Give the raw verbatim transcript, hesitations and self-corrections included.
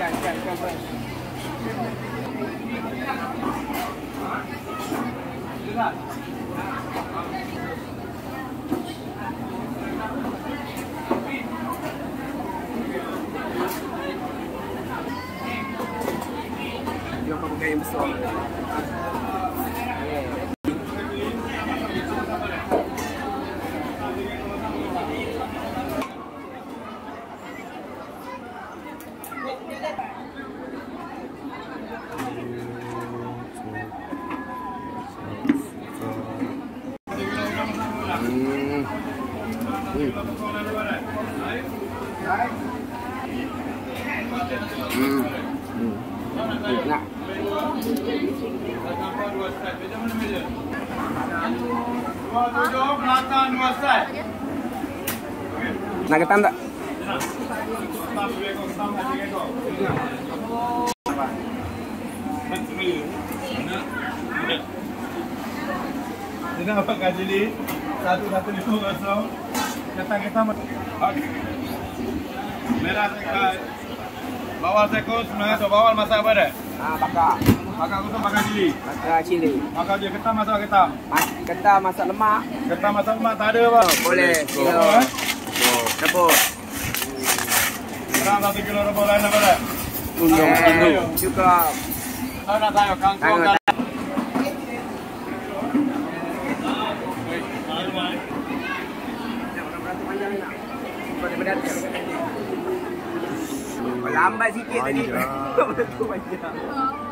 Ikan, ikan, ikan apa? Dia akan pakai yang besar. Hmm. Hmm. Hmm. Hmm. Nak. Nak ketam tak? Ini apa gaji ni? Satu satu lima kosong. Ketam ketam. Merah sekai. Bawal sekos, sebenarnya tu bawal masak apa dah? Ah, bakar. Bakar kosong bakar cili. Bakar cili. Bakar je ketam masak ketam. Mas, ketam masak lemak. Ketam masak lemak tak ada apa? Oh, boleh. Kilo. Oh, eh? Oh, rebus. Sekarang satu kilo rebus lain apa dah? Okay. Cukup. Tahu nak tahu kangkung kan? Lambat sikit tadi. Betul panjang.